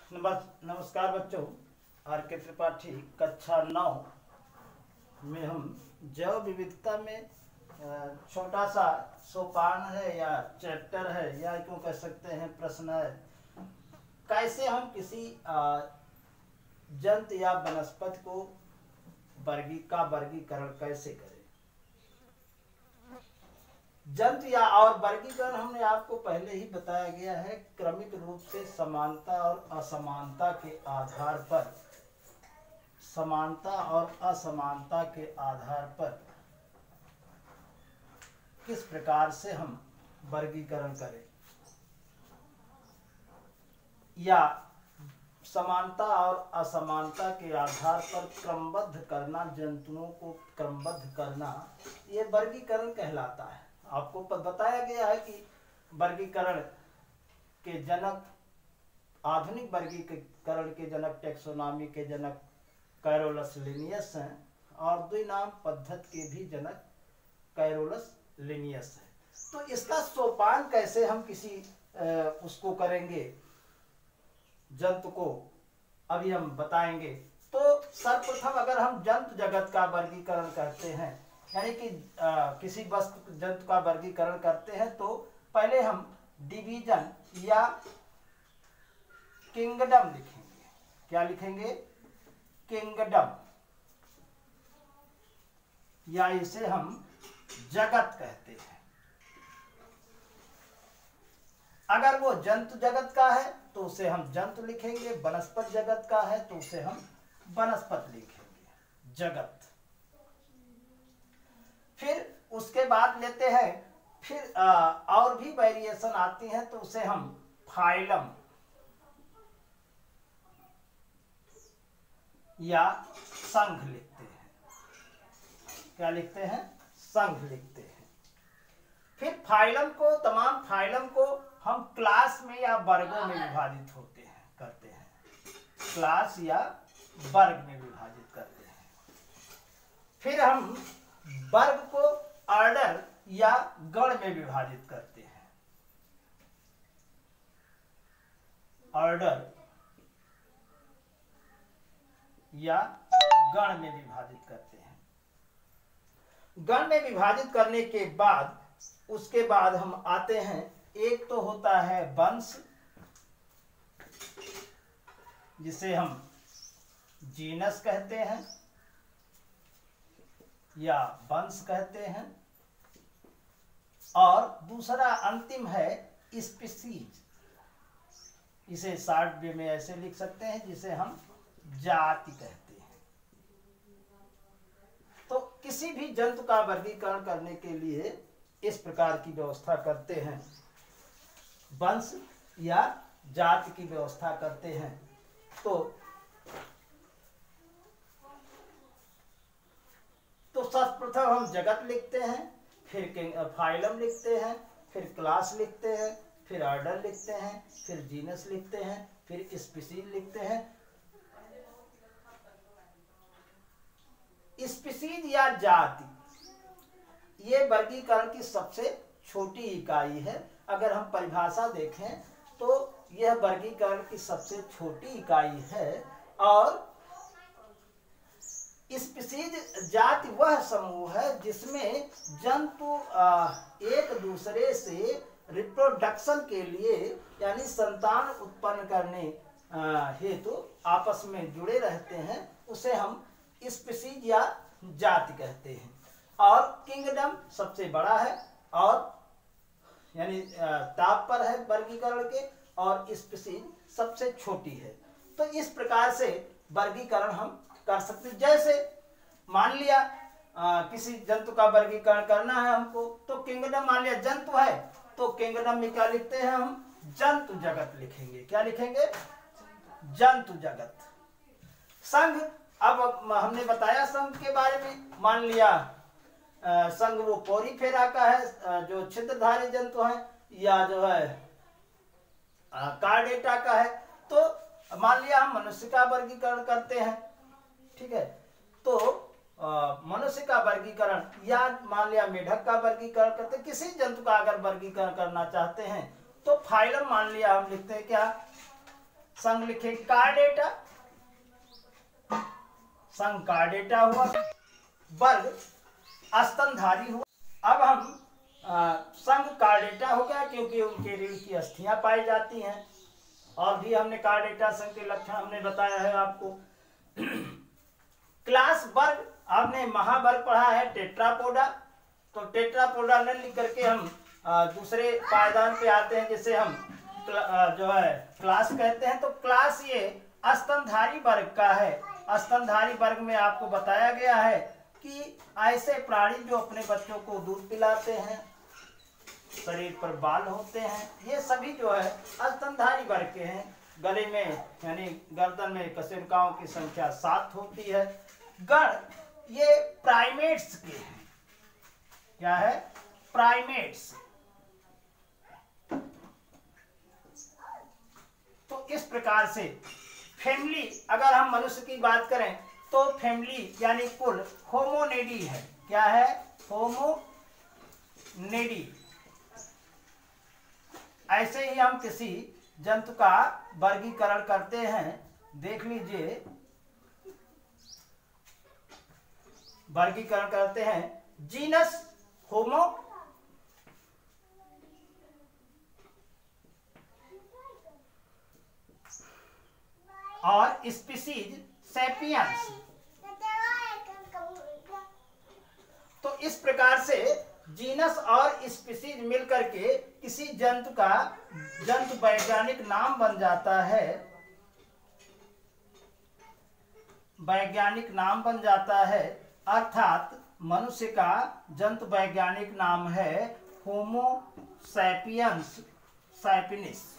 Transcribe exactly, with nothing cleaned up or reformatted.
नमस्कार बच्चों, आर के त्रिपाठी कक्षा नौ में हम जैव विविधता में छोटा सा सोपान है या चैप्टर है या क्यों कह सकते हैं प्रश्न है, कैसे हम किसी जंतु या वनस्पति को वर्गी का वर्गीकरण कैसे करें। जंतु या और वर्गीकरण हमने आपको पहले ही बताया गया है। क्रमिक रूप से समानता और असमानता के आधार पर समानता और असमानता के आधार पर किस प्रकार से हम वर्गीकरण करें या समानता और असमानता के आधार पर क्रमबद्ध करना, जंतुओं को क्रमबद्ध करना, ये वर्गीकरण कहलाता है। आपको बताया गया है कि वर्गीकरण के जनक, आधुनिक वर्गीकरण के जनक, टेक्सोनॉमी के जनक कैरोलस लिनियस हैं और द्विनाम पद्धति के भी जनक कैरोलस लिनियस है। तो इसका सोपान कैसे हम किसी आ, उसको करेंगे, जंतु को, अभी हम बताएंगे। तो सर्वप्रथम अगर हम जंतु जगत का वर्गीकरण करते हैं, यानी कि आ, किसी वस्तु जंतु का वर्गीकरण करते हैं, तो पहले हम डिवीजन या किंगडम लिखेंगे। क्या लिखेंगे? किंगडम, या इसे हम जगत कहते हैं। अगर वो जंतु जगत का है तो उसे हम जंतु लिखेंगे, वनस्पति जगत का है तो उसे हम वनस्पति लिखेंगे, जगत। फिर उसके बाद लेते हैं, फिर आ, और भी वेरिएशन आती हैं तो उसे हम फाइलम या संघ लिखते हैं। क्या लिखते हैं? संघ लिखते हैं। फिर फाइलम को, तमाम फाइलम को हम क्लास में या वर्गों में विभाजित होते हैं करते हैं क्लास या वर्ग में विभाजित करते हैं। फिर हम वर्ग को ऑर्डर या गण में विभाजित करते हैं। ऑर्डर या गण में विभाजित करते हैं। गण में विभाजित करने के बाद उसके बाद हम आते हैं, एक तो होता है वंश, जिसे हम जीनस कहते हैं या वंश कहते हैं, और दूसरा अंतिम है स्पीसीज। इसे शॉर्ट वे में ऐसे लिख सकते हैं, जिसे हम जाति कहते हैं। तो किसी भी जंतु का वर्गीकरण करने के लिए इस प्रकार की व्यवस्था करते हैं, वंश या जाति की व्यवस्था करते हैं। तो तो सर्वप्रथम हम जगत लिखते हैं, फिर फाइलम लिखते हैं, फिर क्लास लिखते हैं, फिर ऑर्डर लिखते हैं, फिर जीनस लिखते हैं, फिर स्पीसीज लिखते हैं। स्पीसीज या जाति, ये वर्गीकरण की सबसे छोटी इकाई है। अगर हम परिभाषा देखें तो यह वर्गीकरण की सबसे छोटी इकाई है। और स्पीसीज जाति वह समूह है जिसमें जंतु एक दूसरे से रिप्रोडक्शन के लिए, यानी संतान उत्पन्न करने हेतु आपस में जुड़े रहते हैं, उसे हम स्पीसीज या जाति कहते हैं। और किंगडम सबसे बड़ा है और यानी ताप पर है वर्गीकरण के, और स्पीसीज सबसे छोटी है। तो इस प्रकार से वर्गीकरण हम कर सकते हैं। जैसे मान लिया आ, किसी जंतु का वर्गीकरण करना है हमको, तो किंगडम, मान लिया जंतु है तो किंगडम में क्या लिखते हैं हम? जंतु जगत लिखेंगे। क्या लिखेंगे? जंतु जगत। संघ, अब हमने बताया संघ के बारे में। मान लिया संघ वो पोरीफेरा का है, जो छिद्रधारी जंतु हैं, या जो है कार्डेटा का है। तो मान लिया हम मनुष्य का वर्गीकरण करते हैं, ठीक है, तो मनुष्य का वर्गीकरण, या मान लिया मेढक का वर्गीकरण करते हैं। किसी जंतु का अगर वर्गीकरण करना चाहते हैं तो फाइलम मान लिया हम लिखते हैं क्या? संग लिखे कार्डेटा, संग कार्डेटा हुआ। वर्ग स्तनधारी हुआ। अब हम आ, संग कार्डेटा हो गया क्योंकि उनके रीढ़ की अस्थियां पाई जाती हैं। और भी हमने कार्डेटा संघ के लक्षण हमने बताया है आपको। क्लास वर्ग आपने महावर्ग पढ़ा है टेट्रापोडा, तो टेट्रापोडा न लिख करके हम आ, दूसरे पायदान पे आते हैं जिसे हम आ, जो है क्लास कहते हैं। तो क्लास ये स्तनधारी वर्ग का है। स्तनधारी वर्ग में आपको बताया गया है कि ऐसे प्राणी जो अपने बच्चों को दूध पिलाते हैं, शरीर पर बाल होते हैं, ये सभी जो है स्तनधारी वर्ग के हैं। गले में यानी गर्दन में कशेरुकाओं की संख्या सात होती है। गण ये प्राइमेट्स के हैं। क्या है? प्राइमेट्स। तो इस प्रकार से फैमिली, अगर हम मनुष्य की बात करें तो फैमिली यानी कुल होमोनेडी है। क्या है? होमोनेडी। ऐसे ही हम किसी जंतु का वर्गीकरण करते हैं। देख लीजिए, वर्गीकरण करते हैं। जीनस होमो, और स्पीसीज सैपियंस। तो इस प्रकार से जीनस और स्पीसीज मिलकर के किसी जंतु का जंतु वैज्ञानिक नाम बन जाता है। वैज्ञानिक नाम बन जाता है, अर्थात मनुष्य का जंतु वैज्ञानिक नाम है होमो सैपियंस सैपिनिस।